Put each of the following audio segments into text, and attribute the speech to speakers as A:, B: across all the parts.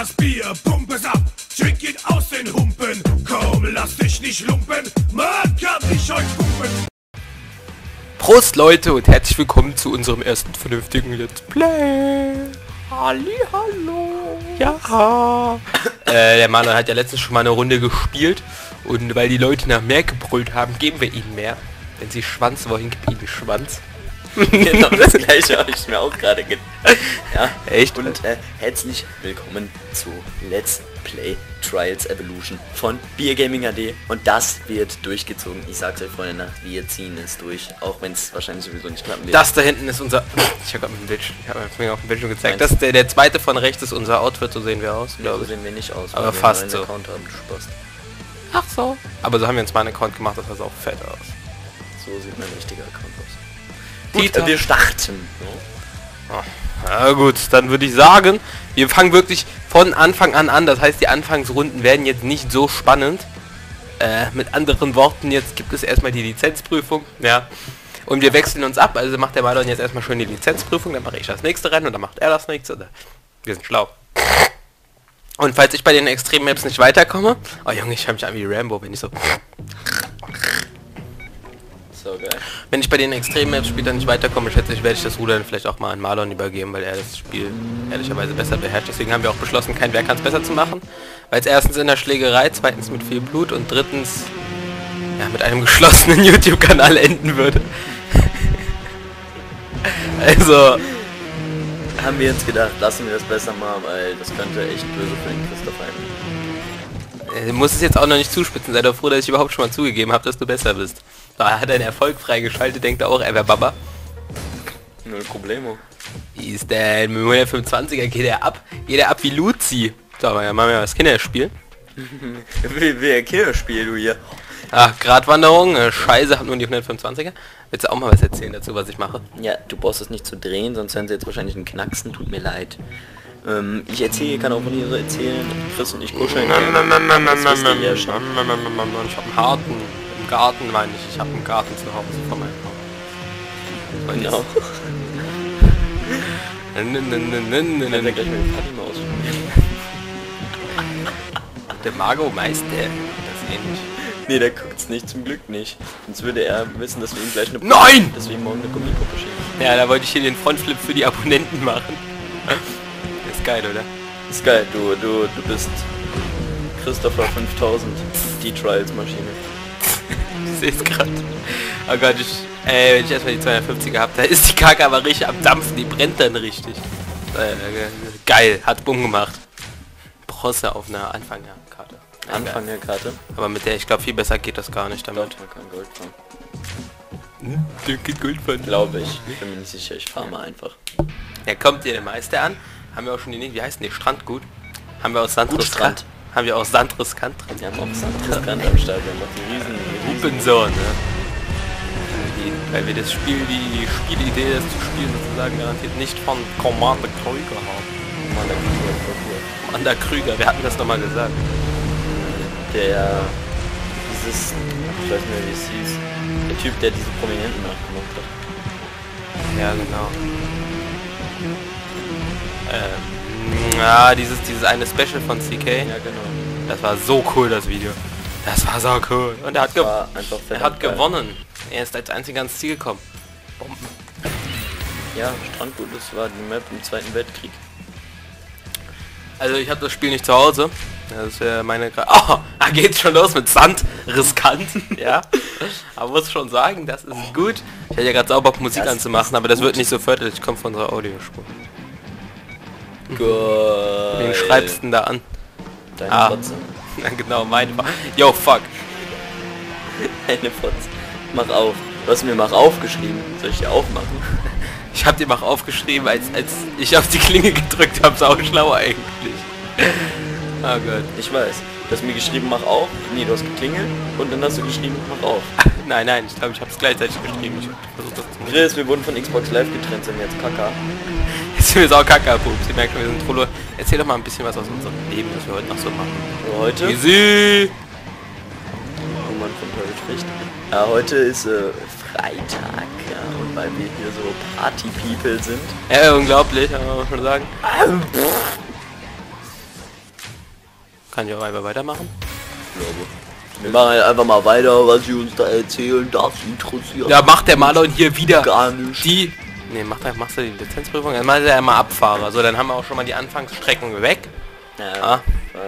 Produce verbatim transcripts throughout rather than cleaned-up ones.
A: das Bier, pump es ab, trink ihn aus den Humpen. Komm, lass dich nicht lumpen, man kann dich euch pumpen.
B: Prost Leute und herzlich willkommen zu unserem ersten vernünftigen Let's Play. Hallihallo. Ja. äh, der Manuel hat ja letztens schon mal eine Runde gespielt und weil die Leute nach mehr gebrüllt haben, geben wir ihnen mehr. Wenn sie Schwanz wollen, gib ihnen Schwanz.
C: Genau das gleiche habe ich mir auch gerade gedacht. Ja,
B: echt?
C: Und äh, herzlich willkommen zu Let's Play Trials Evolution von Beer Gaming A D. Und das wird durchgezogen. Ich sag's euch Freunde, wir ziehen es durch, auch wenn es wahrscheinlich sowieso nicht klappen wird.
B: Das da hinten ist unser... Ich habe mit dem Bildschirm, ich habe mir auf dem Bildschirm gezeigt. Das der, der zweite von rechts ist unser Outfit, so sehen wir aus.
C: Nee, so sehen wir nicht aus.
B: Aber fast so.
C: Account haben, du Spaß.
B: Ach so. Aber so haben wir uns mal einen Account gemacht, das sah auch fett aus.
C: So sieht mein richtiger Account aus.
B: Gut,
C: äh, wir starten.
B: Ja. Oh, na gut, dann würde ich sagen, wir fangen wirklich von Anfang an an. Das heißt, die Anfangsrunden werden jetzt nicht so spannend. Äh, mit anderen Worten, jetzt gibt es erstmal die Lizenzprüfung. Ja. Und wir wechseln uns ab. Also macht der Marlon jetzt erstmal schön die Lizenzprüfung, dann mache ich das nächste Rennen und dann macht er das nächste. Wir sind schlau. Und falls ich bei den Extrem Maps nicht weiterkomme... Oh Junge, ich höre mich an wie Rambo, wenn ich so...
C: So geil.
B: Wenn ich bei den extremen Maps später nicht weiterkomme, schätze ich, werde ich das Ruder dann vielleicht auch mal an Marlon übergeben, weil er das Spiel ehrlicherweise besser beherrscht. Deswegen haben wir auch beschlossen, kein Wer kann es besser zu machen. Weil es erstens in der Schlägerei, zweitens mit viel Blut und drittens ja, mit einem geschlossenen YouTube-Kanal enden würde. Also...
C: Haben wir uns gedacht, lassen wir das besser mal, weil das könnte echt böse für den Christopher enden.
B: Du musst es jetzt auch noch nicht zuspitzen, sei doch froh, dass ich überhaupt schon mal zugegeben habe, dass du besser bist. Da hat er einen Erfolg freigeschaltet, denkt er auch, er wäre Baba.
C: Null Problemo.
B: Wie ist der mit hundertfünfundzwanziger geht er ab? Geht er ab wie Luzi. So, aber ja, machen wir mal das Kinderspiel.
C: wie, wie ein Kinderspiel, du hier.
B: Ach, Gratwanderung, äh, scheiße, hab nur die hundertfünfundzwanziger. Willst du auch mal was erzählen dazu, was ich mache?
C: Ja, du brauchst es nicht zu drehen, sonst hören sie jetzt wahrscheinlich einen Knacksen, tut mir leid. Ähm, ich erzähle, kann auch von hier so erzählen, Chris und ich kuscheln.
B: Ich hab einen Harten. Im Garten meine ich, ich habe einen Garten zu Hause von meinem Haus.
C: Genau.
B: Der Margo meist der das ähnlich.
C: Nee, der guckt's nicht, zum Glück nicht. Sonst würde er wissen, dass wir ihm gleich eine
B: Nein!
C: dass wir ihm morgen eine Gummipuppe schicken.
B: Ja, da wollte ich hier den Frontflip für die Abonnenten machen. Ist geil, oder?
C: Ist geil, du, du, du bist Christopher fünftausend, die Trials-Maschine.
B: Ich seh's grad. Oh Gott, ich, ey, wenn ich erstmal die zweihundertfünfziger hab, da ist die Kacke aber richtig am Dampfen, die brennt dann richtig. Äh, geil, hat Bumm gemacht. Bronze auf einer Anfängerkarte. Ja,
C: Anfängerkarte?
B: Aber mit der, ich glaube, viel besser geht das gar nicht damit.
C: Doch, man kann Gold fahren.
B: Hm? Der geht Gold fahren.
C: Glaube ich. Ich bin mir nicht sicher, ich fahre mal einfach.
B: Ja, kommt ihr der Meister an? Haben wir auch schon die, wie heißt denn die? Strandgut? Haben wir aus Sandriskant? Haben wir aus Sandriskant drin?
C: Wir haben auch Sandriskant am Start, wir haben auch die riesen...
B: Hupensohn, ne? Die, weil wir das Spiel, die Spielidee, das zu spielen sozusagen garantiert nicht von Commander Krüger haben.
C: Commander Krüger,
B: Commander Krüger, wir hatten das doch mal gesagt.
C: Der... Dieses... Ich weiß nicht mehr, wie es hieß. Der Typ, der diese Prominenten nachgemacht hat.
B: Ja, genau. Ähm, ja, dieses, dieses eine Special von C K.
C: Ja, genau.
B: Das war so cool, das Video. Das war so cool. Und er hat, ge er hat gewonnen. Er ist als einziger ans Ziel gekommen. Bomben.
C: Ja, Strandgut, das war die Map im Zweiten Weltkrieg.
B: Also ich habe das Spiel nicht zu Hause. Das ist ja meine... Oh, da geht's schon los mit Sand. Riskant. Ja. Aber muss schon sagen, das ist gut. Ich hätte ja gerade sauber Musik das anzumachen, aber das gut. Wird nicht so förderlich. Ich komme von unserer Audiospur.
C: Geil.
B: Wen schreibst du denn da an?
C: Deine
B: ah.
C: Fotze.
B: Ja, genau, meine Fotze. Yo, fuck.
C: Deine Fotze. Mach auf. Du hast mir mach aufgeschrieben. Soll ich dir aufmachen?
B: Ich hab dir mach aufgeschrieben, als, als ich auf die Klinge gedrückt habe. Sau schlau eigentlich. Oh Gott.
C: Ich weiß. Du hast mir geschrieben, mach auf. Nee, du hast geklingelt und dann hast du geschrieben, mach auf.
B: Nein, nein, ich glaube, ich habe es gleichzeitig geschrieben. Ich versucht das zu machen.
C: Chris, wir wurden von Xbox Live getrennt, sind wir jetzt Kaka.
B: Jetzt sind wir sau Kaka, Pups. Sie merken, wir sind Trollo. Erzähl doch mal ein bisschen was aus unserem Leben, was wir heute noch so machen.
C: So, heute?
B: Easy!
C: Wo man von heute spricht. Ja, heute ist äh, Freitag, ja, und weil wir hier so Party-People sind.
B: Ja, unglaublich, kann man schon sagen. Kann ich auch einfach weitermachen?
C: Ich glaube. Wir machen halt einfach mal weiter, was sie uns da erzählen, das interessiert.
B: Ja, macht der Marlon hier wieder
C: gar nicht.
B: die... Ne, macht er, machst du die Lizenzprüfung? Dann macht er ja mal Abfahrer. So, dann haben wir auch schon mal die Anfangsstrecken weg.
C: Ja,
B: Ah.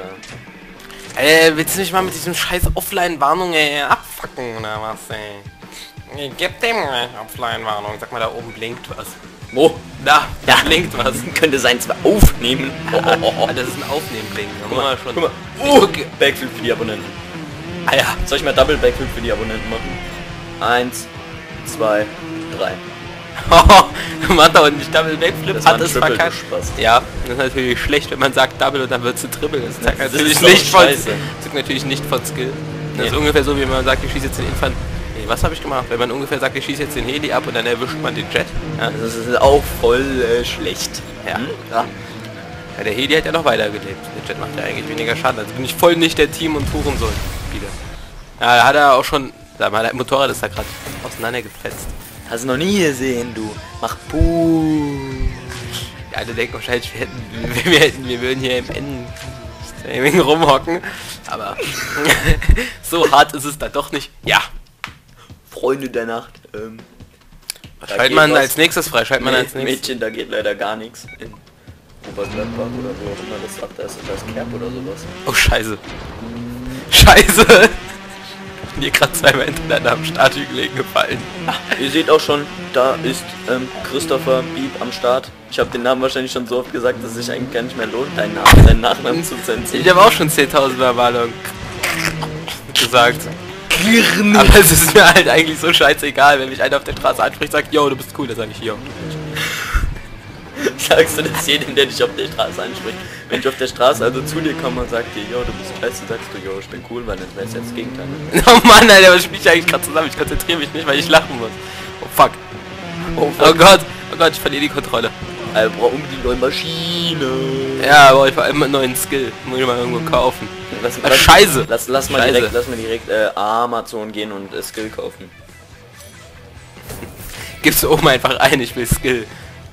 B: Äh, willst du nicht mal mit diesem scheiß Offline-Warnung ey, abfacken oder was, ey? Gib dem eine Offline-Warnung. Sag mal, da oben blinkt was.
C: Wo?
B: Da, da
C: Ja.
B: blinkt was.
C: Könnte sein, zwar aufnehmen. Oh, oh, oh, oh.
B: Ah, das ist ein Aufnehmen-Blink. Da
C: Guck
B: muss
C: mal,
B: man schon...
C: guck mal.
B: Ich
C: Oh,
B: gucke-
C: Backflip für die Abonnenten.
B: Ah ja.
C: Soll ich mal Double Backflip für die Abonnenten machen? Eins, zwei, drei.
B: Macht aber nicht Double Backflip,
C: Das war
B: hat
C: ein
B: es
C: Triple,
B: verkackt.
C: du Spaß.
B: Ja, das ist natürlich schlecht, wenn man sagt Double und dann wird es Triple. Das zeigt
C: Das
B: natürlich
C: ist doch
B: nicht von,
C: scheiße.
B: das zeigt natürlich nicht von Skill. Das
C: Nee.
B: ist ungefähr so, wie wenn man sagt, ich schieße jetzt den Infant... Nee, was habe ich gemacht? Wenn man ungefähr sagt, ich schieße jetzt den Heli ab und dann erwischt man den Jet. Ja,
C: Das ist auch voll äh, schlecht.
B: Ja.
C: Hm? Ja.
B: ja, der Heli hat ja noch weitergelebt. Der Jet macht ja eigentlich weniger Schaden. Also bin ich voll nicht der Team- und Tourensohn-Spieler. Ja, da hat er auch schon... Sag mal, der Motorrad ist da gerade auseinandergefetzt.
C: Hast du noch nie gesehen, du. Mach puh.
B: Die alle denken wahrscheinlich, wir hätten, wir hätten, wir würden hier im Endstreaming rumhocken. Aber so hart ist es da doch nicht. Ja.
C: Freunde der Nacht. Ähm,
B: Was
C: da
B: schaltet
C: geht
B: man
C: was.
B: als nächstes frei? Schaltet man
C: Nee,
B: als nächstes?
C: Mädchen, da geht leider gar nichts. In Obergladbach oder wo auch immer das sagt, da ist das Kerb oder sowas.
B: Oh Scheiße. Scheiße. Mir gerade zweimal hintereinander am Starthügel gefallen.
C: Ihr seht auch schon, da ist ähm, Christopher Bieb am Start. Ich habe den Namen wahrscheinlich schon so oft gesagt, dass es sich eigentlich gar nicht mehr lohnt, deinen Namen, deinen Nachnamen zu
B: Ich
C: zensieren.
B: habe auch schon zehntausend Mal Malung gesagt. Aber es ist mir halt eigentlich so scheißegal, wenn mich einer auf der Straße anspricht, sagt, yo, du bist cool, dann sage ich, yo.
C: Sagst du das jedem, der dich auf der Straße anspricht? Wenn ich auf der Straße also zu dir komme und sag dir, yo, du bist scheiße, sagst du, yo, ich bin cool, weil dann wäre es jetzt das Gegenteil.
B: Oh Mann, Alter, was spiel ich eigentlich gerade zusammen? Ich konzentriere mich nicht, weil ich lachen muss. Oh fuck.
C: Oh,
B: Oh Gott, oh Gott, ich verliere die Kontrolle.
C: wir brauchen die neue Maschine.
B: Ja, aber ich vor allem einen neuen Skill. Muss ich mal irgendwo kaufen.
C: Lass,
B: Ah, Scheiße.
C: Lass, lass mal
B: Scheiße.
C: direkt, lass mal direkt äh, Amazon gehen und äh, Skill kaufen.
B: Gibst du oben einfach ein, ich will Skill.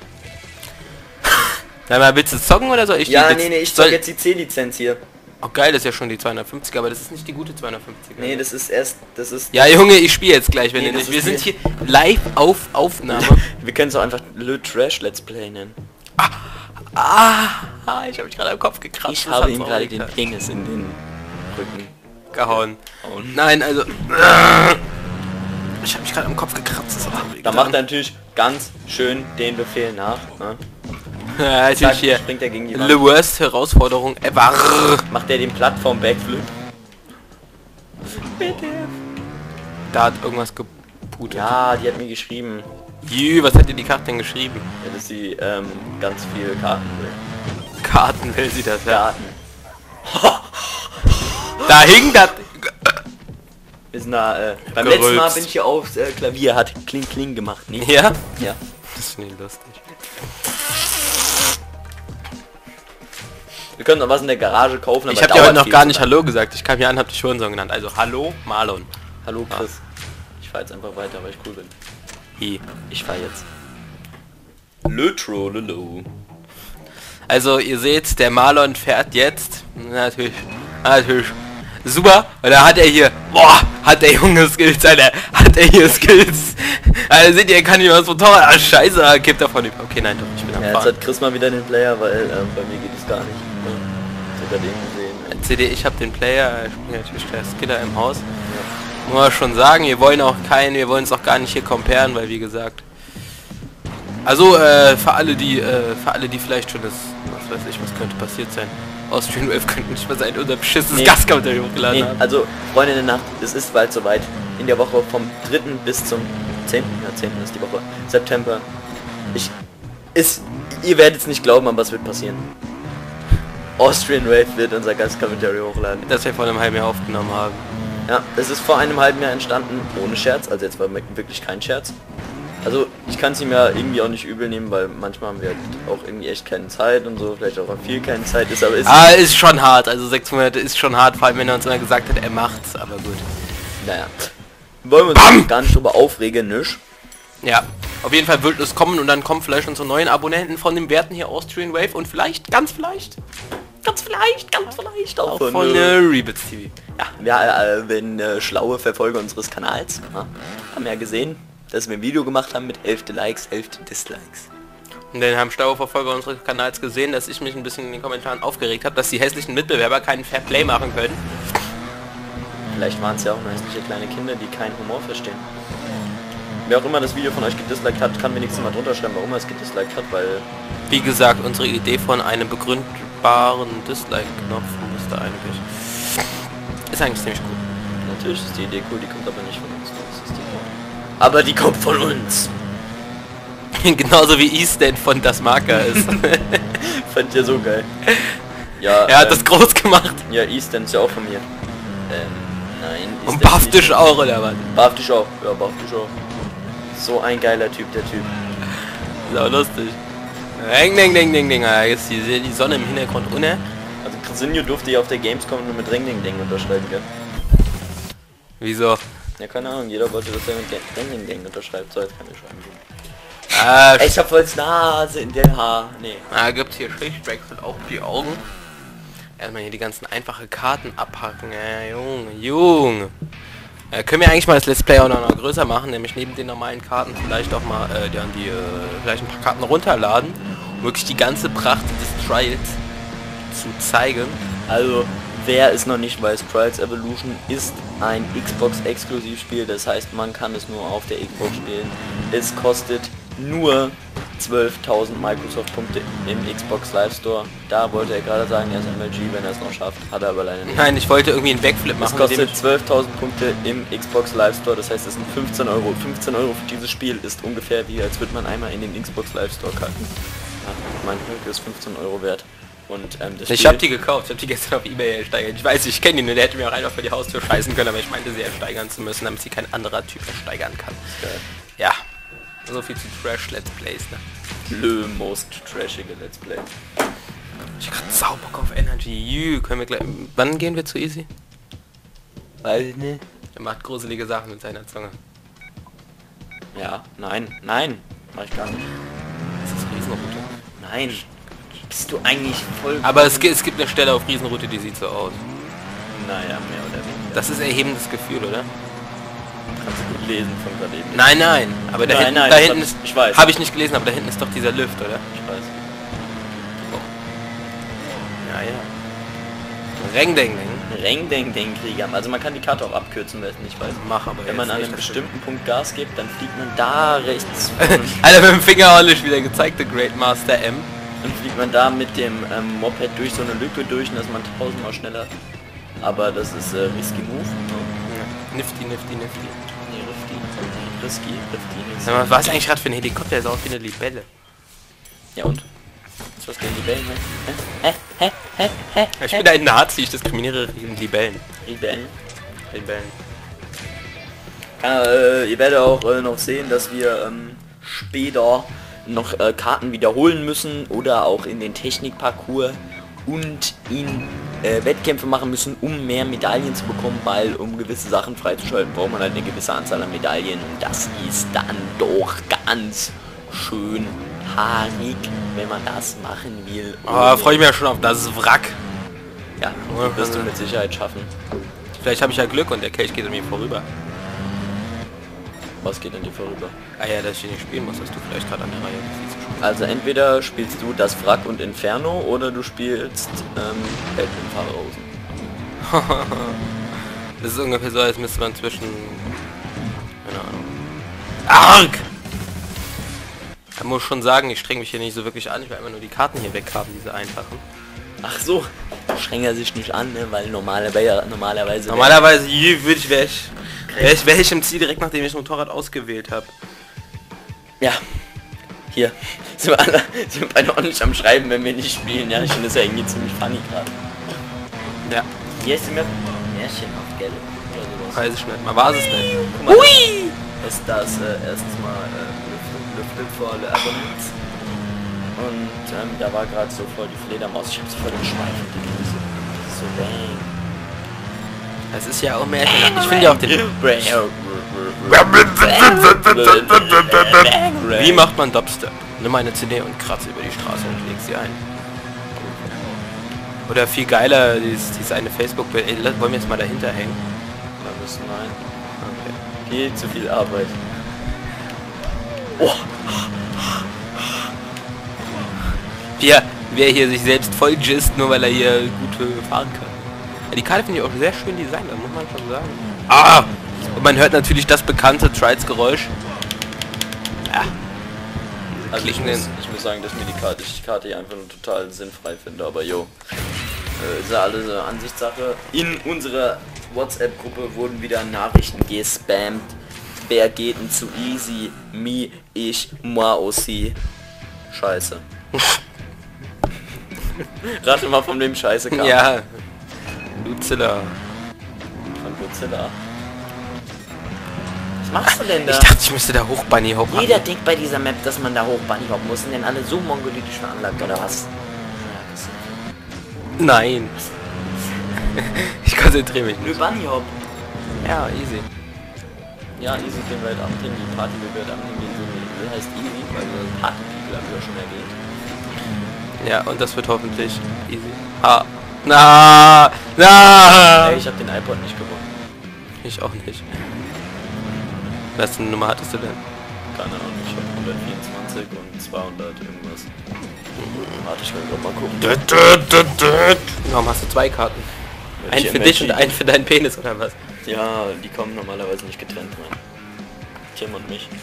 B: Na mal, willst du zocken oder soll ich
C: Ja,
B: die
C: nee, nee, ich
B: soll
C: zeig jetzt die C-Lizenz hier.
B: Oh geil, das ist ja schon die zweihundertfünfziger, aber das ist nicht die gute zweihundertfünfziger.
C: Nee, das ist erst, das ist...
B: Ja, Junge, ich spiele jetzt gleich, wenn
C: Nee,
B: ihr nicht.
C: das
B: Wir
C: ist
B: sind
C: die-
B: hier live auf Aufnahme.
C: Wir können es auch einfach Le Trash Let's Play nennen.
B: Ah, ich habe mich gerade am Kopf gekratzt.
C: Ich
B: das
C: habe
B: hat's
C: ihm
B: auch
C: gerade
B: nicht
C: den Penis in den Rücken.
B: gehauen.
C: gehauen.
B: Nein, also... Ich habe mich gerade am Kopf gekratzt. Das hat auch
C: Da macht er natürlich ganz schön den Befehl nach. Ne?
B: ja, natürlich
C: Zack,
B: hier.
C: springt er gegen die
B: The
C: Wand.
B: worst Herausforderung ever.
C: Macht er den Plattform-Backflip.
B: Da hat irgendwas geputet.
C: Ja, die hat mir geschrieben,
B: Jü, was hat dir die Karte denn geschrieben?
C: dass sie ähm, ganz viele Karten will.
B: Karten will sie das, ja.
C: Karten.
B: Da hing das...
C: Wir sind da, äh, beim
B: Gerülpst.
C: letzten Mal bin ich hier aufs äh, Klavier, hat Kling Kling gemacht, nicht?
B: Ja?
C: Ja.
B: Das finde ich lustig.
C: Wir können noch was in der Garage kaufen, aber
B: Ich habe dir
C: dauert
B: heute noch
C: viel
B: gar
C: zu
B: nicht
C: lang.
B: Hallo gesagt. Ich kam hier an, hab dich schon so genannt. Also Hallo, Marlon.
C: Hallo Chris. Ich fahr jetzt einfach weiter, weil ich cool bin.
B: Hi.
C: Ich fahr jetzt. Lütro, lulu.
B: Also ihr seht, der Marlon fährt jetzt. Natürlich. Natürlich. Super. Und da hat er hier. Boah, hat der Junge Skills, Alter. Hat er hier Skills. Also seht ihr, er kann nicht mal das Motorrad. Ah, scheiße, er kippt davon über. Okay, nein, doch, ich bin am
C: Ja, jetzt
B: Fahren.
C: hat Chris mal wieder den Player, weil ähm, bei mir geht es gar nicht. Ja. Ich hab gerade eben gesehen.
B: C D, ich habe den Player. Ich bin natürlich der Skiller im Haus. Muss man schon sagen, wir wollen auch keinen, wir wollen es auch gar nicht hier comparen, weil wie gesagt. Also äh, für alle die, äh, für alle die vielleicht schon das, was weiß ich, was könnte passiert sein. Austrian Wave könnte nicht mal sein, unser beschissenes
C: Nee.
B: Gaskommentar hochgeladen
C: Nee,
B: haben.
C: also Freunde der Nacht, es ist bald soweit. In der Woche vom dritten bis zum zehnten. Ja, zehnten ist die Woche. September. Ich. Ist. Ihr werdet es nicht glauben, aber es wird passieren. Austrian Wave wird unser Gastkommentar hochladen.
B: Dass wir vor einem halben Jahr aufgenommen haben.
C: Ja, es ist vor einem halben Jahr entstanden, ohne Scherz, also jetzt war wirklich kein Scherz. Also ich kann es ihm ja irgendwie auch nicht übel nehmen, weil manchmal haben wir halt auch irgendwie echt keine Zeit und so, vielleicht auch viel keine Zeit ist, aber ist...
B: Ah, ist schon hart, also sechs Monate ist schon hart, vor allem wenn er uns immer gesagt hat, er macht's, aber gut.
C: Naja. Wollen wir uns
B: Bam!
C: gar nicht drüber aufregen, nisch?
B: Ja, auf jeden Fall wird es kommen und dann kommen vielleicht unsere neuen Abonnenten von den Werten hier Austrian Wave und vielleicht, ganz vielleicht,
C: ganz vielleicht, ganz vielleicht auch,
B: Auch
C: von,
B: von
C: äh,
B: äh, Rebits T V.
C: ja, wir, äh, wenn äh, schlaue Verfolger unseres Kanals ja, haben ja gesehen, dass wir ein Video gemacht haben mit Hälfte Likes, Hälfte Dislikes.
B: Und dann haben Stauverfolger unseres Kanals gesehen, dass ich mich ein bisschen in den Kommentaren aufgeregt habe, dass die hässlichen Mitbewerber keinen Fair Play machen können.
C: Vielleicht waren es ja auch nur hässliche kleine Kinder, die keinen Humor verstehen. Wer auch immer das Video von euch gedisliked hat, kann wenigstens mal drunter schreiben, warum er es gedisliked hat, weil...
B: Wie gesagt, unsere Idee von einem begründbaren Dislike-Knopf müsste eigentlich... Ist eigentlich ziemlich gut.
C: Natürlich ist die Idee cool, die kommt aber nicht von uns. Das ist die Wahrheit. Aber die kommt von uns.
B: Genauso wie Easton von Das Marker ist.
C: Fand ihr so geil. Ja,
B: Er hat
C: ähm,
B: das groß gemacht.
C: Ja, Easton ist ja auch von mir. Ähm, nein.
B: Und
C: Easton
B: Baftisch
C: nicht.
B: auch, oder was?
C: Baftisch auch. Ja, Baftisch auch. So ein geiler Typ, der Typ.
B: Ist auch lustig. Ding, ding, ding, ding, ding. Ah, jetzt die, die Sonne im Hintergrund, ohne.
C: Also Krasinho durfte ja auf der Gamescom nur mit Ring Ding Ding unterschreiben, gell?
B: Wieso?
C: Ja, keine Ahnung, jeder wollte, dass er mit Ring Ding Ding unterschreibt. So, jetzt kann ich schreiben.
B: Ah,
C: Ich hab voll Nase in der Haar. Nee.
B: ah, gibt's hier Schichtwechsel auch die Augen. Erstmal hier die ganzen einfache Karten abhacken. Ja, Junge, Junge. Äh, können wir eigentlich mal das Let's Play auch noch, noch größer machen, nämlich neben den normalen Karten vielleicht auch mal äh, dann die, äh, vielleicht ein paar Karten runterladen, um wirklich die ganze Pracht des Trials zu zeigen.
C: Also, wer es noch nicht weiß, Trials Evolution ist ein Xbox-Exklusivspiel, das heißt, man kann es nur auf der Xbox spielen. Es kostet nur zwölftausend Microsoft-Punkte im Xbox Live Store. Da wollte er gerade sagen, er ist M L G, wenn er es noch schafft. Hat er aber leider nicht.
B: Nein, ich wollte irgendwie einen Backflip
C: Es
B: machen.
C: kostet zwölftausend Punkte im Xbox Live Store, das heißt, es sind fünfzehn Euro. fünfzehn Euro für dieses Spiel ist ungefähr wie, als würde man einmal in den Xbox Live Store kacken. Ja, mein Glück ist fünfzehn Euro wert. Und, ähm, das
B: Ich
C: Spiel-
B: habe die gekauft, ich habe die gestern auf eBay ersteigert. Ich weiß, ich kenne die nur, der hätte mir auch einfach vor die Haustür scheißen können, aber ich meinte, sie ersteigern zu müssen, damit sie kein anderer Typ ersteigern kann.
C: Geil.
B: Ja, so viel zu Trash Let's Plays, ne?
C: Le most trashige Let's Play.
B: Ich hab grad sau Bock auf Energy. Jü, können wir gleich... Wann gehen wir zu Easy?
C: Weil, ne?
B: Er macht gruselige Sachen mit seiner Zunge.
C: Ja, nein, nein, mach ich gar nicht.
B: Das ist Riesenroute.
C: Nein. Bist du eigentlich voll...
B: Aber es gibt, es gibt eine Stelle auf Riesenroute, die sieht so aus.
C: Naja, mehr oder weniger.
B: Das ist erhebendes Gefühl, oder?
C: Kannst du gut lesen von gerade eben.
B: Nein, nein. Aber da
C: Nein,
B: hinten,
C: nein,
B: da
C: das
B: hinten
C: hab
B: ist...
C: ich- ich weiß.
B: Habe ich nicht gelesen, aber da hinten ist doch dieser Lift, oder?
C: Ich weiß.
B: Ja, ja. Reng, deng, deng.
C: Reng, deng, deng, Krieger. Also man kann die Karte auch abkürzen, wer es nicht weiß.
B: Mach aber
C: Wenn man
B: jetzt
C: an
B: nicht,
C: einem
B: das
C: bestimmten Punkt Gas gibt, dann fliegt man da rechts
B: Alter, mit dem Finger auch nicht wieder gezeigt, der Great Master M.
C: dann fliegt man da mit dem ähm, Moped durch so eine Lücke durch und dann ist man tausendmal schneller. Aber das ist äh, risky move. Ne?
B: Ja. Nifty, nifty, nifty.
C: Nee, risky. Risky, risky.
B: Sag mal, was ist eigentlich gerade für ein Helikopter? Der ist auch wie eine Libelle.
C: Ja und? Ist was gegen die Bällen, ne? Hä? Hä? Hä? Hä?
B: Ich bin ein Nazi, ich diskriminiere Libellen.
C: Rebellen.
B: Libellen.
C: Äh, ihr werdet auch äh, noch sehen, dass wir ähm, später noch äh, Karten wiederholen müssen oder auch in den Technikparcours und in äh, Wettkämpfe machen müssen, um mehr Medaillen zu bekommen, weil um gewisse Sachen freizuschalten, braucht man halt eine gewisse Anzahl an Medaillen und das ist dann doch ganz schön haarig, wenn man das machen will.
B: Oh, freue ich mich ja schon auf das Wrack.
C: Ja, die wirst du mit Sicherheit schaffen.
B: Vielleicht habe ich ja Glück und der Kelch geht an mir vorüber.
C: Was geht denn dir vorüber?
B: Ah ja, dass ich nicht spielen muss, dass du vielleicht gerade an der Reihe bist, die zu spielen.
C: Also entweder spielst du das Wrack und Inferno oder du spielst ähm, Welt in Fahrerhosen.
B: Das ist ungefähr so, als müsste man zwischen... Keine Ahnung. Arg! Ich muss schon sagen, ich streng mich hier nicht so wirklich an, ich will immer nur die Karten hier weg haben, diese einfachen.
C: Ach so, streng er sich nicht an, ne? Weil normalerweise... Normalerweise...
B: Normalerweise je, würde ich, wäre ich, wär ich, wär ich im Ziel direkt nachdem ich das Motorrad ausgewählt habe.
C: Ja. Hier. Sind wir alle... Sind wir beide auch nicht am Schreiben, wenn wir nicht spielen. Ja, ich finde das ja irgendwie ziemlich funny gerade.
B: Ja,
C: Hier ist mir... Märchenhaft, gell? Oder sowas.
B: weiß ich nicht, man war es nicht.
C: Guck mal, Hui! Das ist das äh, erstens mal äh, Lüftet vor Le Abonnents. Und ähm, da war gerade so voll die Fledermaus. Ich hab so voll den Schweif und die Grüße. So bang.
B: Das ist ja auch Märchen. Ich finde ja auch den... Wie macht man Dubstep? Nimm eine C D und kratze über die Straße und leg sie ein. Oder viel geiler, dieses, dieses eine Facebook-Bild. Ey, wollen wir jetzt mal dahinter hängen?
C: Da müssen wir rein.
B: Okay.
C: Viel zu viel Arbeit. Oh.
B: Wer, wer hier sich selbst voll gist, nur weil er hier gut äh, fahren kann. Ja, die Karte finde ich auch sehr schön designt, das muss man schon sagen. Ah! Und man hört natürlich das bekannte Trials-Geräusch. Ja.
C: Also ich
B: Klickenden.
C: muss, ich muss sagen, dass mir die Karte, ich die Karte hier einfach nur total sinnfrei finde, aber jo. Äh, ist ja alles eine Ansichtssache. In unserer WhatsApp-Gruppe wurden wieder Nachrichten gespammt. Wer geht denn zu easy? Me, ich, moi aussi. Scheiße. Rate mal, von wem Scheiße kam.
B: Ja. Lucilla.
C: Von Godzilla. Was machst du denn da?
B: Ich dachte, ich müsste da hoch Bunny hoppen.
C: Jeder denkt bei dieser Map, dass man da hoch Bunny hoppen muss. Sind denn alle so mongolitisch veranlagt oder was?
B: Nein. Ich konzentriere mich
C: Nö,
B: nicht.
C: Bunny hop.
B: Ja, easy.
C: Ja, easy gehen wir halt am Ding, die Party wird am Ding gehen, so das heißt easy, weil wir Party People haben wir ja schon erwähnt.
B: Ja, und das wird hoffentlich easy. Ah. Na, na.
C: Ey, ich hab den iPod nicht gewonnen.
B: Ich auch nicht. Was für eine Nummer hattest du denn?
C: Keine Ahnung, ich hab hundertvierundzwanzig und zweihundert irgendwas. Warte, ich will grad mal gucken.
B: Warum hast du zwei Karten?
C: Weil
B: Einen
C: ich
B: für
C: immer
B: dich und
C: entschieden-
B: einen für deinen Penis oder was?
C: Ja, die kommen normalerweise nicht getrennt rein. Tim und mich.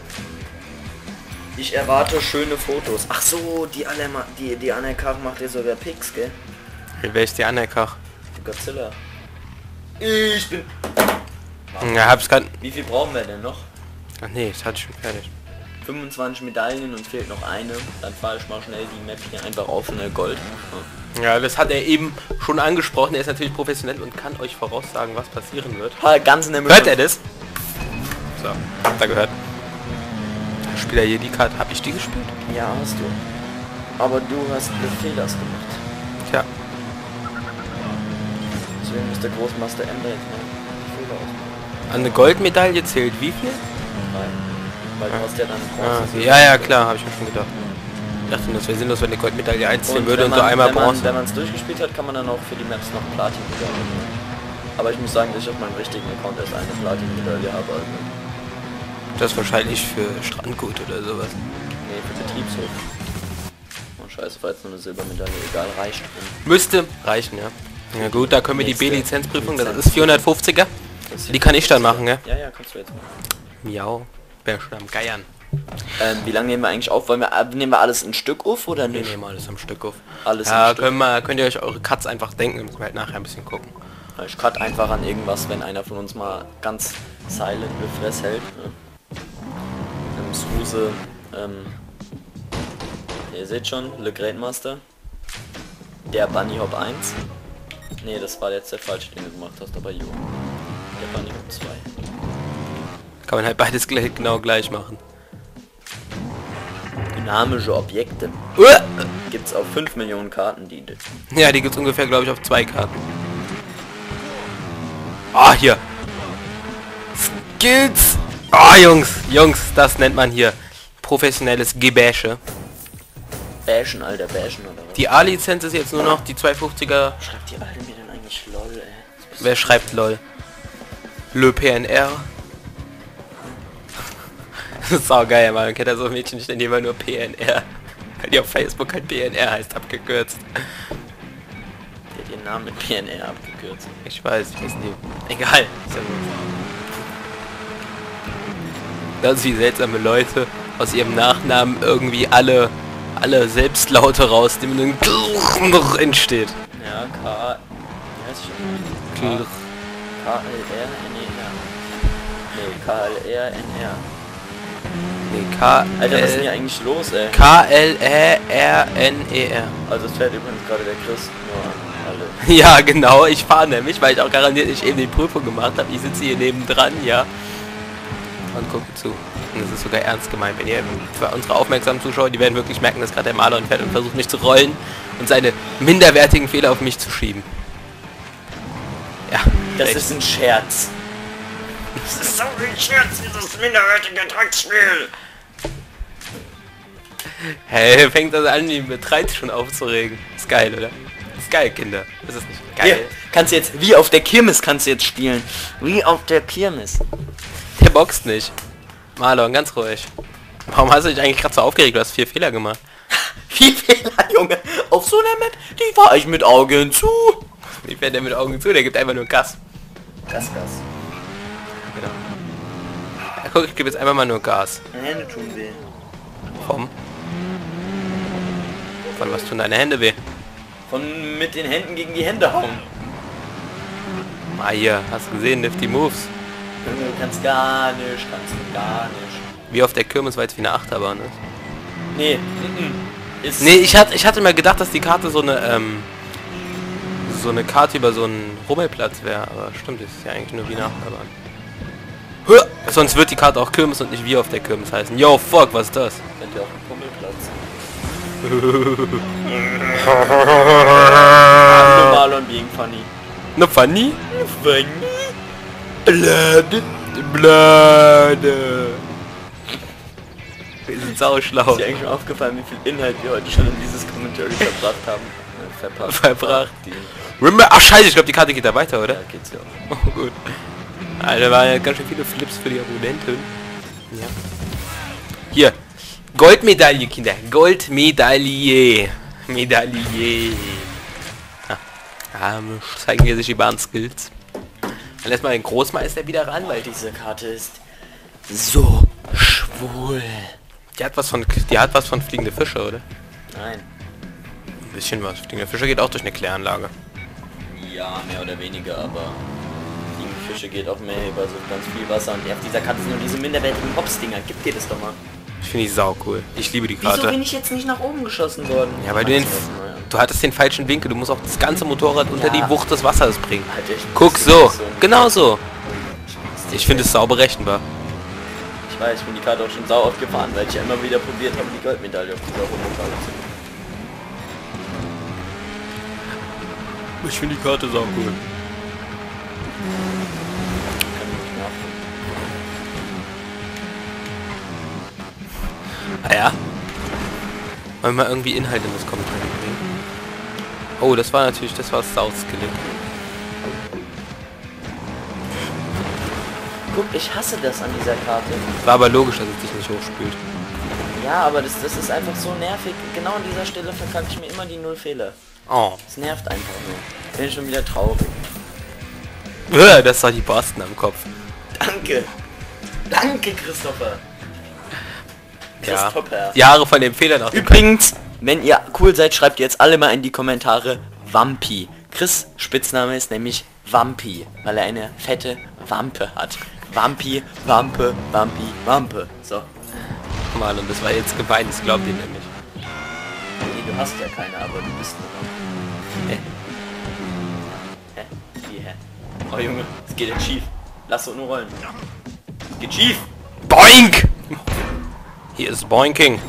C: Ich erwarte schöne Fotos. Ach so, die alle die die Anna macht ja sogar Pics, gell?
B: Wer ist die Anekach?
C: Godzilla. Ich bin.
B: Ja, hab's grad...
C: Wie viel brauchen wir denn noch?
B: Ach nee, das hatte ich schon fertig.
C: fünfundzwanzig Medaillen und fehlt noch eine. Dann fahre ich mal schnell die Map hier einfach auf in der Gold.
B: Ja, das hat er eben schon angesprochen. Er ist natürlich professionell und kann euch voraussagen, was passieren wird.
C: Ha, ganz in der Mitte.
B: Hört er das? So, habt ihr gehört. Spieler hier die Karte. Hab ich die gespielt?
C: Ja, hast du. Aber du hast eine Fehler gemacht.
B: Tja.
C: Deswegen muss der Großmaster Ender jetzt mal die Fehler ausmachen.
B: Eine Goldmedaille zählt wie viel?
C: Nein. Weil du hast ja dann
B: Ah,
C: Bronze.
B: ja, ja, klar, habe ich mir schon gedacht. Ich dachte, das wäre sinnlos, wenn eine Goldmedaille einzeln würde und
C: wenn
B: so
C: man-
B: einmal
C: wenn man-
B: Bronze.
C: Wenn man es durchgespielt hat, kann man dann auch für die Maps noch Platin-Medaille. Aber ich muss sagen, dass ich auf meinem richtigen Account erst eine Platin-Medaille habe. Also,
B: Das ist wahrscheinlich für Strandgut oder sowas.
C: nee, für Betriebshof. Oh scheiße, war jetzt nur eine Silbermedaille. Egal, reicht.
B: Müsste reichen, ja. Ja gut, da können wir die
C: Nächste
B: B-Lizenzprüfung, das
C: Lizenz.
B: ist vierhundertfünfziger.
C: Das
B: Die kann ich dann machen, ja?
C: Ja, ja, kannst du jetzt machen.
B: Miau. Wär schon am Geiern.
C: Ähm, wie lange nehmen wir eigentlich auf? Wollen wir, äh, nehmen wir alles ein Stück auf oder
B: Wir
C: nicht?
B: nehmen alles am Stück auf.
C: Alles
B: Ja,
C: ein Stück.
B: können wir, könnt ihr euch eure Cuts einfach denken, dann müssen wir halt nachher ein bisschen gucken.
C: Ich cut einfach an irgendwas, wenn einer von uns mal ganz silent mit Fress hält. Ne? Ähm, Suse, ähm, ihr seht schon, Le Great Master. Der Bunny Hop eins. Ne, das war jetzt der falsche, den du gemacht hast, aber jo. Der Bunny Hop zwei.
B: Kann man halt beides gleich, genau gleich machen.
C: Dynamische Objekte.
B: Uah!
C: Gibt's auf fünf Millionen Karten, die...
B: Ja, die gibt's ungefähr, glaube ich, auf zwei Karten. Ah, hier. Skills. Ah, Jungs, Jungs, das nennt man hier professionelles Gebäsche.
C: Bashen, Alter, Bashen oder was?
B: Die A-Lizenz ist jetzt nur noch die zweihundertfünfziger.
C: Schreibt die Alte mir denn eigentlich lol, ey?
B: Wer schreibt lol? Le P N R. Das ist sau geil, man kennt ja so Mädchen nicht, die immer nur P N R. Weil die auf Facebook halt P N R heißt, abgekürzt.
C: Der hat ihren Namen mit P N R abgekürzt.
B: Ich weiß, ich weiß nicht. Egal. Ist ja so. Das ist wie seltsame Leute aus ihrem Nachnamen irgendwie alle alle Selbstlaute rausnehmen und dann entsteht.
C: Ja, K... Wie heißt ich schon?
B: Klr.
C: K L R N E R. Nee, K L R N R.
B: Nee, K
C: Alter, was ist denn hier
B: L
C: eigentlich los, ey?
B: K L Ä R N E R.
C: Also es fährt übrigens gerade der Chris nur an alle.
B: Ja, genau, ich fahre nämlich, weil ich auch garantiert nicht eben die Prüfung gemacht habe. Ich sitze hier nebendran, ja. Und gucke zu. Und das ist sogar ernst gemeint. Wenn ihr für unsere aufmerksamen Zuschauer, die werden wirklich merken, dass gerade der Marlon fährt und versucht mich zu rollen und seine minderwertigen Fehler auf mich zu schieben. Ja,
C: Das
B: recht.
C: ist ein Scherz. Das ist so ein Scherz, dieses minderwertige Drecksspiel.
B: Hey, fängt das an, ihn betreibt schon aufzuregen. Ist geil, oder? ist geil, Kinder. Das ist nicht
C: Hier,
B: geil.
C: kannst du jetzt, wie auf der Kirmes kannst du jetzt spielen. Wie auf der Kirmes.
B: Der boxt nicht. Marlon, ganz ruhig. Warum hast du dich eigentlich gerade so aufgeregt? Du hast vier Fehler gemacht.
C: Vier Fehler, Junge. Auf so einer Map, die fahr ich mit Augen zu.
B: Wie fährt der mit Augen zu? Der gibt einfach nur Gas.
C: Gas, Gas.
B: Genau. Ja, guck, ich gebe jetzt einfach mal nur Gas.
C: Meine Hände tun weh.
B: Vom? Von was tun deine Hände weh?
C: Von mit den Händen gegen die Hände hauen.
B: Ah, hier, hast du gesehen, nifty Moves.
C: Junge, du kannst gar nicht, kannst du gar nicht.
B: Wie auf der Kirmes, weil es wie eine Achterbahn ist.
C: Nee, mm -mm. Ist
B: Nee, ich hatte, ich hatte mir gedacht, dass die Karte so eine, ähm, so eine Karte über so einen Rummelplatz wäre, aber stimmt, ist ja eigentlich nur wie eine Achterbahn. Hör! Sonst wird die Karte auch Kirmes und nicht wie auf der Kirmes heißen. Yo, fuck, was ist das?
C: Könnt ihr auf dem Pummelplatz. Marlon being funny.
B: Ne, funny?
C: Funny?
B: Blood. Blood. Wir sind sauschlau.
C: Ist dir eigentlich schon aufgefallen, wie viel Inhalt wir heute schon in dieses Commentary verbracht haben? Äh, verbracht.
B: Verbracht.
C: Die,
B: Remember, ach scheiße, ich glaube die Karte geht da weiter, oder?
C: ja, geht's ja auch.
B: Oh gut. Alter, waren ja ganz schön viele Flips für die Abonnenten. Ja. Hier. Goldmedaille, Kinder. Goldmedaille. Medaille. Ah. Ah, zeigen hier sich die Bahnskills. Dann lässt mal den Großmeister wieder ran, weil die,
C: Diese Karte ist so schwul.
B: die hat was von die hat was von fliegende Fische, oder?
C: Nein.
B: Ein bisschen was. Fliegende Fische geht auch durch eine Kläranlage.
C: Ja, mehr oder weniger, aber die Fische geht auch mehr über so ganz viel Wasser und auf dieser Karte sind nur diese minderwertigen Hops-Dinger. Gib dir das doch mal.
B: Ich finde die sau cool. Ich liebe die
C: Wieso
B: Karte.
C: bin ich jetzt nicht nach oben geschossen worden?
B: Ja, weil du den du hattest den falschen Winkel. Du musst auch das ganze Motorrad unter
C: Ja.
B: die Wucht des Wassers bringen.
C: Halt echt,
B: Guck
C: das ist
B: so.
C: nicht so.
B: Genau so. Ich finde es sau berechenbar.
C: Ich weiß, ich bin die Karte auch schon sau oft gefahren, weil ich ja immer wieder probiert habe, die Goldmedaille auf dieser Runde zu nehmen.
B: Ich finde die Karte sau cool.
C: Kann ich nicht nachvollziehen.
B: Ah ja. Wollen wir mal irgendwie Inhalt in das Kommentar bringen? Oh, das war natürlich, das war South-Skilling.
C: Guck, ich hasse das an dieser Karte.
B: War aber logisch, dass es dich nicht hochspült.
C: Ja, aber das, das ist einfach so nervig. Genau an dieser Stelle verkacke ich mir immer die Null Fehler.
B: Oh.
C: Das nervt einfach nur. Bin ich schon wieder traurig.
B: Äh, Das war die Borsten am Kopf.
C: Danke. Danke, Christopher.
B: Ja.
C: Christopher.
B: Jahre von dem Fehler nach.
C: Übrigens, wenn ihr cool seid, schreibt ihr jetzt alle mal in die Kommentare Wampi. Chris' Spitzname ist nämlich Wampi, weil er eine fette Wampe hat. Wampi, Wampe, Wampi, Wampe. So.
B: Mal, und das war jetzt gemein, das glaubt ihr nämlich.
C: Nee, du hast ja keine, aber du bist eine Wampe. Hä? Hä? Wie, hä? Oh Junge, es geht jetzt schief. Lass so nur rollen. Es geht schief.
B: Boink! Hier ist Boinking.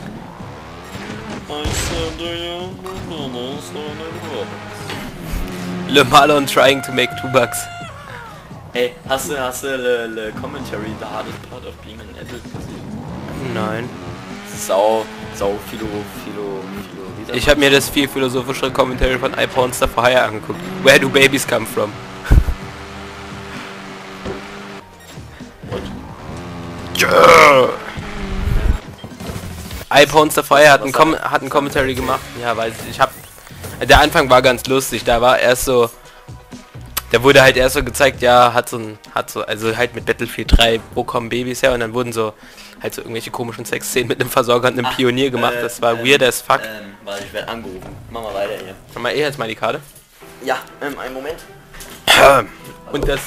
B: Le Malon trying to make two bucks.
C: Ey, hast du, hast du le, le Commentary, the hardest part of being an adult gesehen?
B: Nein.
C: Sau, sau, Philo, Philo, Philo. wie sagt
B: Ich
C: man?
B: habe mir das viel philosophische Kommentar von iPornster for Hire angeguckt. Where do babies come from? iPornster for Hire hat einen Com hat einen Commentary gemacht. Ja, weil ich habe der Anfang war ganz lustig. Da war erst so, da wurde halt erst so gezeigt, ja, hat so ein, hat so, also halt mit Battlefield drei, wo kommen Babys her? Und dann wurden so halt so irgendwelche komischen Sexszenen mit einem Versorger und einem
C: Ach,
B: Pionier gemacht.
C: äh,
B: Das war
C: ähm,
B: weird as fuck.
C: Ähm, warte, ich werde angerufen. Mach mal weiter hier.
B: Mach mal eh jetzt mal die Karte.
C: Ja, ähm, einen Moment.
B: Und das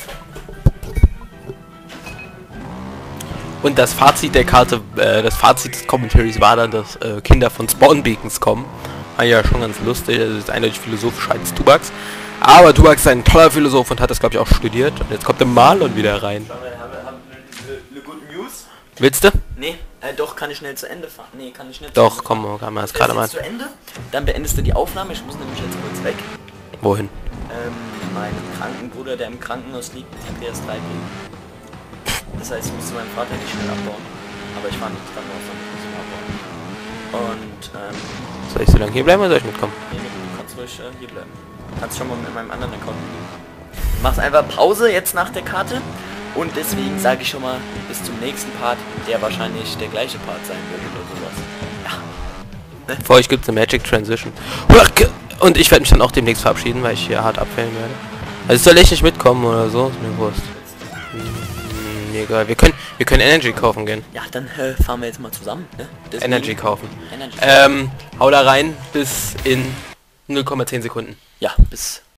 B: Und das Fazit der Karte, äh, das Fazit des Commentaries war dann, dass äh, Kinder von Spawn Beacons kommen. War ja schon ganz lustig, das ist eindeutig philosophisch als Tubax. Aber Tubax ist ein toller Philosoph und hat das glaube ich auch studiert. Und jetzt kommt der Marlon wieder rein.
C: Haben wir, haben wir, haben wir eine gute News?
B: Willst du?
C: Nee, äh, doch, kann ich schnell zu Ende fahren. Nee, kann ich nicht.
B: Doch, komm, kann man das gerade mal.
C: Zu Ende, dann beendest du die Aufnahme. Ich muss nämlich jetzt kurz weg.
B: Wohin?
C: Ähm, mein kranken Bruder, der im Krankenhaus liegt, mit P S drei kriegen. Das heißt, ich muss meinen Vater nicht schnell abbauen. Aber ich fahre nicht ins Krankenhaus, dann muss ich ihn abbauen. Und, ähm,
B: Soll ich so lange hier bleiben oder soll ich mitkommen?
C: nee, du kannst ruhig äh, hier bleiben. Kannst schon mal mit meinem anderen Account. Machst einfach Pause jetzt nach der Karte. Und deswegen sage ich schon mal bis zum nächsten Part, der wahrscheinlich der gleiche Part sein wird oder sowas. Ja.
B: Vor euch gibt es eine Magic Transition. Und ich werde mich dann auch demnächst verabschieden, weil ich hier hart abfällen werde. Also soll ich nicht mitkommen oder so? Ist mir Wurst. Hm, mir egal. Wir können, wir können Energy kaufen gehen.
C: Ja, dann äh, fahren wir jetzt mal zusammen. Ne? Deswegen
B: Energy kaufen.
C: Energy.
B: Ähm, hau da rein bis in null Komma zehn Sekunden.
C: Ja, bis